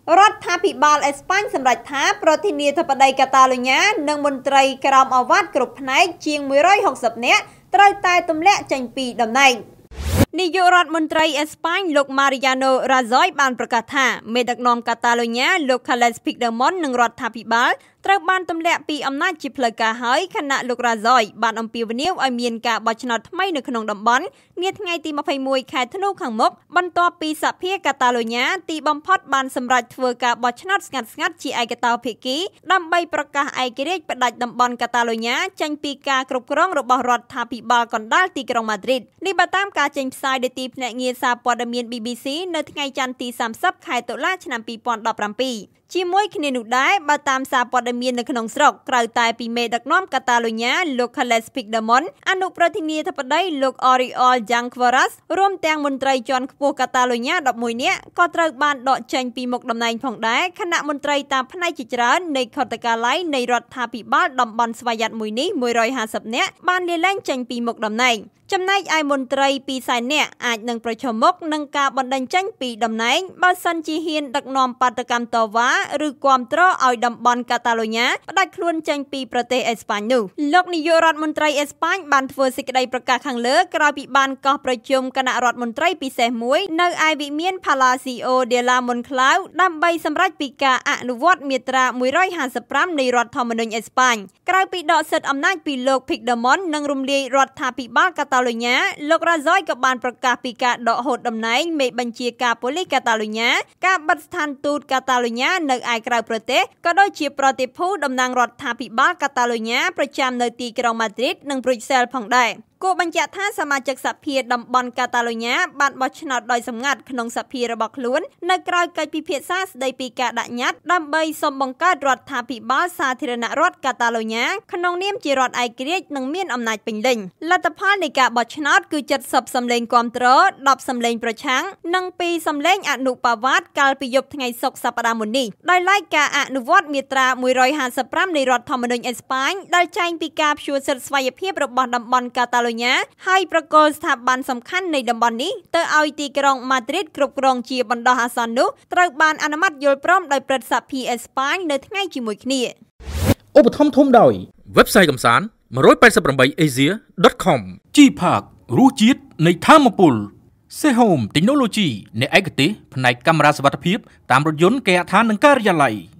រដ្ឋាភិបាលអេស្ប៉ាញសម្រេចថាប្រធានាធិបតីកាតាឡូញ៉ានិងមន្ត្រីក្រមអាវ៉ាត់គ្រប់ផ្នែកជាង160នាក់ត្រូវតែទម្លាក់ចេញពីតំណែងនាយករដ្ឋមន្ត្រីអេស្ប៉ាញលោក Mariano Rajoy បានប្រកាសថាមេដឹកនាំកាតាឡូញ៉ាលោក Carles Puigdemont និងរដ្ឋាភិបាលត្រូវបានទម្លាក់ពីអំណាចជាផ្លូវការហើយខណៈលោក Rajoy បានអំពាវនាវឲ្យមានការបោះឆ្នោតថ្មីនៅក្នុងតំបន់នាថ្ងៃទី21ខែធ្នូខាងមុខបន្ទាប់ពីសភាកាតាឡូញ៉ាទីបំផុតបានសម្រេចធ្វើការបោះឆ្នោតស្ងាត់ៗជាឯកតោភាគីដើម្បីប្រកាសឯករាជ្យផ្ដាច់តំបន់កាតាឡូញ៉ាចេញពីការគ្រប់គ្រងរបស់រដ្ឋាភិបាលកណ្ដាលទីក្រុងម៉ាឌ្រីតនេះបើតាមការចេញផ្សាយដោយទីភ្នាក់ងារសារព័ត៌មាន BBC នៅថ្ងៃច័ន្ទទី30ខែតុលាឆ្នាំ2017ជាមួយគ្នានោះដែរបើតាមសារព័ត៌មាននៅក្នុងស្រុកក្រៅតែពីមេដឹកនាំកាតាឡូញ៉ាលោក Carles Puigdemont អនុប្រធានាធិបតីលោក Oriol Junqueras រួមទាំងមន្ត្រីជាន់ខ្ពស់កាតាឡូញ៉ា11នាក់ក៏ត្រូវបានដកចេញពីមុខតំណែងផងដែរខណៈមន្ត្រីតាមផ្នែកជាច្រើននៃខុទ្ទកាល័យនៃរដ្ឋាភិបាលតំបន់ស្វយ័តមួយនេះ150នាក់បានលាលែងចេញពីមុខតំណែងចំណែកឯមន្ត្រី200,000នាក់អាចនឹងប្រឈមមុខនឹងការបណ្តេញចេញពីតំណែងបើសិនជាហ៊ានដឹកនាំបាតកម្មតវ៉ាឬគាំទ្រឲ្យតំបន់កាតាឡូញ៉ាផ្ដាច់ខ្លួនចេញពីប្រទេសអេស្ប៉ាញនោះលោកនាយករដ្ឋមន្ត្រីអេស្ប៉ាញបានធ្វើសេចក្តីប្រកាសខាងលើក្រោយពីបានកោះប្រជុំគណៈរដ្ឋមន្ត្រីពិសេសមួយនៅឯវិមាន Palacio de la Moncloa ដើម្បីសម្រេចពីការអនុវត្តមាត្រា155នៃរដ្ឋធម្មនុញ្ញអេស្ប៉ាញក្រៅពីដកសិទ្ធិអំណាចពីលោក Puigdemont និងរំលាយរដ្ឋាភិបាលកាតាឡូញ៉ាលោក Rajoy ក៏បានប្រកាសពីការដកហូតតំណែងមេបញ្ជាការប៉ូលីសកាតាឡូញ៉ាការបិទស្ថានទូតកាតាឡូញ៉ានៅឯក្រៅប្រទេសក៏ដូចជាប្រតិភូតំណាងរដ្ឋាភិបាលកាតាឡូញ៉ាប្រចាំនៅទីក្រុងម៉ាឌ្រីតនិងប្រូសែលផងដែរគួរបញ្ជាក់ថាសមាជិកសភាតំបន់កាតាឡូញ៉ាបានបោះឆ្នោតដោយសម្ងាត់ក្នុងសភារបស់ខ្លួននៅក្រៅកិច្ចពិភាក្សាស្តីពីការដាក់ញត្តិដើម្បីសុំបង្កើតរដ្ឋាភិបាលសាធារណរដ្ឋកាតាឡូញ៉ាក្នុងនាមជារដ្ឋឯករាជ្យនិងមានអំណាចពេញលេញលទ្ធផលនៃការបោះឆ្នោតគឺ70សំឡេងគាំទ្រ10សំឡេងប្រឆាំងនិង2សំឡេងអនុបវាទកាលពីយប់ថ្ងៃសុក្រសប្តាហ៍មុននេះដោយឡែកការអនុវត្តមាត្រា155នៃរដ្ឋធម្មនុញ្ញអេស្ប៉ាញដែលចែងពីការព្យួរសិទ្ធិស្វ័យភាពរបស់តំបន់កាតាឡូញ៉ាហើយប្រកល់ស្ថាប័នសំខាន់នៃតំបន់នេះទៅឲ្យទីក្រុងម៉ាឌ្រីតគ្រប់គ្រងជាបណ្ដោះអាសន្ននោះត្រូវបានអនុម័តយល់ព្រមដោយព្រឹទ្ធសភាអេស្ប៉ាញនៅថ្ងៃជាមួយគ្នាឧបត្ថម្ភធំដោយ website កំសាន្ត 188asia.com G-Park រសជាតិនៃធម៌ពល Sehome Technology អ្នកឯកទេសផ្នែកកាមេរ៉ាសុវត្ថិភាពតាមរថយន្តគេហដ្ឋាននិងការិយាល័យ